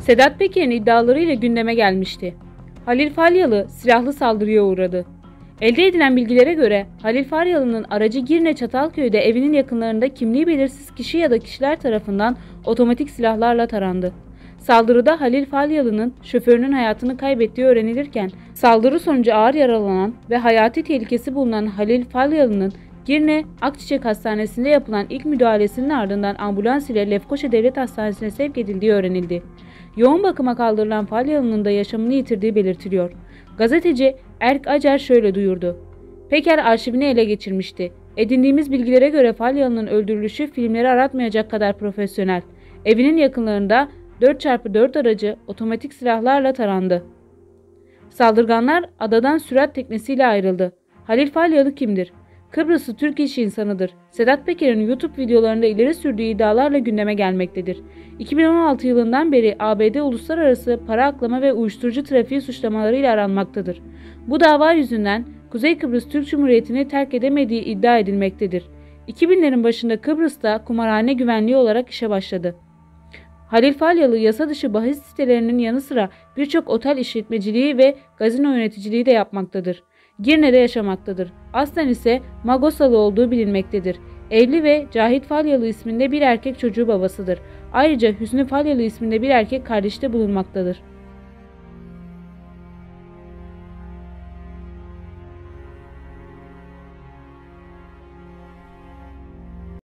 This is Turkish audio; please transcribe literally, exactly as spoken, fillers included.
Sedat Peker'in iddialarıyla gündeme gelmişti. Halil Falyalı silahlı saldırıya uğradı. Elde edilen bilgilere göre Halil Falyalı'nın aracı Girne Çatalköy'de evinin yakınlarında kimliği belirsiz kişi ya da kişiler tarafından otomatik silahlarla tarandı. Saldırıda Halil Falyalı'nın şoförünün hayatını kaybettiği öğrenilirken saldırı sonucu ağır yaralanan ve hayati tehlikesi bulunan Halil Falyalı'nın Girne Akçiçek Hastanesi'nde yapılan ilk müdahalesinin ardından ambulans ile Lefkoşa Devlet Hastanesi'ne sevk edildiği öğrenildi. Yoğun bakıma kaldırılan Falyalı'nın da yaşamını yitirdiği belirtiliyor. Gazeteci Erk Acar şöyle duyurdu. Peker arşivini ele geçirmişti. Edindiğimiz bilgilere göre Falyalı'nın öldürülüşü filmleri aratmayacak kadar profesyonel. Evinin yakınlarında dört çarpı dört aracı otomatik silahlarla tarandı. Saldırganlar adadan sürat teknesiyle ayrıldı. Halil Falyalı kimdir? Kıbrıslı Türk iş insanıdır. Sedat Peker'in YouTube videolarında ileri sürdüğü iddialarla gündeme gelmektedir. iki bin on altı yılından beri A B D uluslararası para aklama ve uyuşturucu trafiği suçlamalarıyla aranmaktadır. Bu dava yüzünden Kuzey Kıbrıs Türk Cumhuriyeti'ni terk edemediği iddia edilmektedir. iki binlerin başında Kıbrıs'ta kumarhane güvenliği olarak işe başladı. Halil Falyalı yasa dışı bahis sitelerinin yanı sıra birçok otel işletmeciliği ve gazino yöneticiliği de yapmaktadır. Girne'de yaşamaktadır. Aslen ise Magosalı olduğu bilinmektedir. Evli ve Cahit Falyalı isminde bir erkek çocuğu babasıdır. Ayrıca Hüsnü Falyalı isminde bir erkek kardeşi de bulunmaktadır.